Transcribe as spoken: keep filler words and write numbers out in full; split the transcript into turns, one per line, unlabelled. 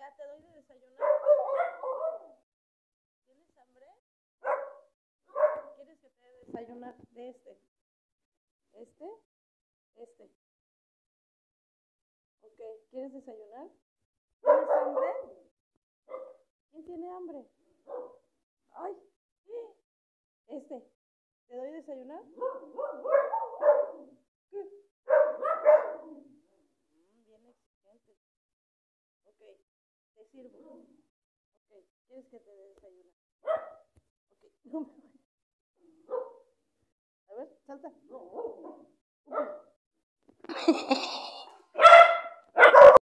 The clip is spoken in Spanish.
Ya te doy de desayunar. ¿Tienes hambre? ¿Quieres que te dé desayunar de este? ¿Este? Este. Ok, ¿quieres desayunar? ¿Tienes hambre? ¿Quién tiene hambre? ¡Ay! Este. ¿Te doy desayunar? ¿Qué? Mm, bien exigente. Ok, te sirvo. Ok, ¿quieres que te dé desayunar? Ok, no me voy. A ver, salta.